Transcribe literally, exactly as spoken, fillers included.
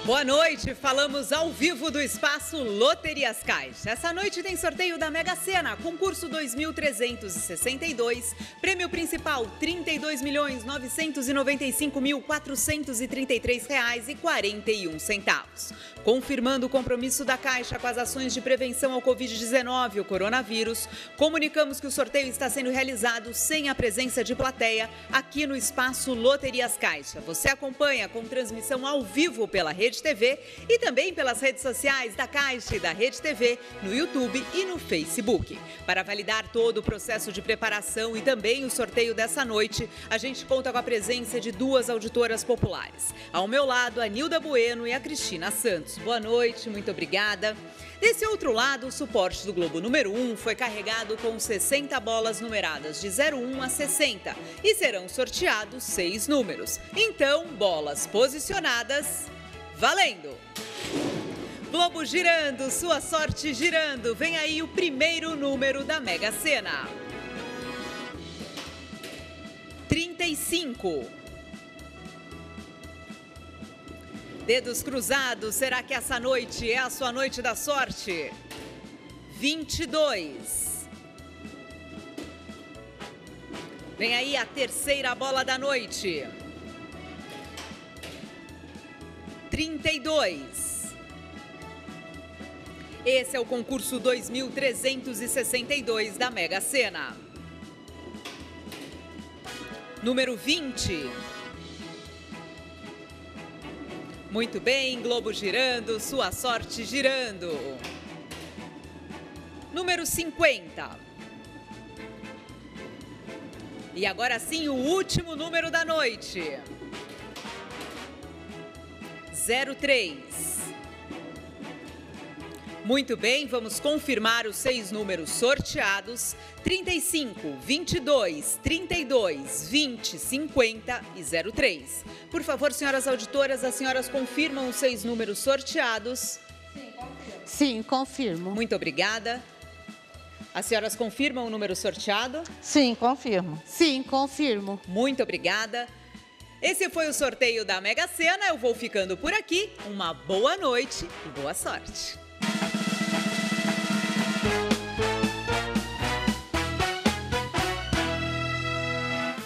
Boa noite, falamos ao vivo do Espaço Loterias Caixa. Essa noite tem sorteio da Mega Sena, concurso dois mil trezentos e sessenta e dois, prêmio principal trinta e dois milhões novecentos e noventa e cinco mil quatrocentos e trinta e três reais e quarenta e um centavos. Confirmando o compromisso da Caixa com as ações de prevenção ao covid dezenove, o coronavírus, comunicamos que o sorteio está sendo realizado sem a presença de plateia aqui no Espaço Loterias Caixa. Você acompanha com transmissão ao vivo pela Rede T V e também pelas redes sociais da Caixa e da Rede T V, no YouTube e no Facebook. Para validar todo o processo de preparação e também o sorteio dessa noite, a gente conta com a presença de duas auditoras populares. Ao meu lado, a Nilda Bueno e a Cristina Santos. Boa noite, muito obrigada. Desse outro lado, o suporte do Globo número um foi carregado com sessenta bolas numeradas de zero um a sessenta e serão sorteados seis números. Então, bolas posicionadas, valendo! Globo girando, sua sorte girando. Vem aí o primeiro número da Mega Sena. trinta e cinco. Dedos cruzados, será que essa noite é a sua noite da sorte? vinte e dois. Vem aí a terceira bola da noite. trinta e dois. Esse é o concurso dois mil trezentos e sessenta e dois da Mega Sena. Número vinte. Muito bem, Globo girando, sua sorte girando. Número cinquenta. E agora sim, o último número da noite. zero três. Muito bem, vamos confirmar os seis números sorteados: trinta e cinco, vinte e dois, trinta e dois, vinte, cinquenta e zero três. Por favor, senhoras auditoras, as senhoras confirmam os seis números sorteados? Sim, confirmo. Sim, confirmo. Muito obrigada. As senhoras confirmam o número sorteado? Sim, confirmo. Sim, confirmo. Muito obrigada. Esse foi o sorteio da Mega Sena. Eu vou ficando por aqui. Uma boa noite e boa sorte.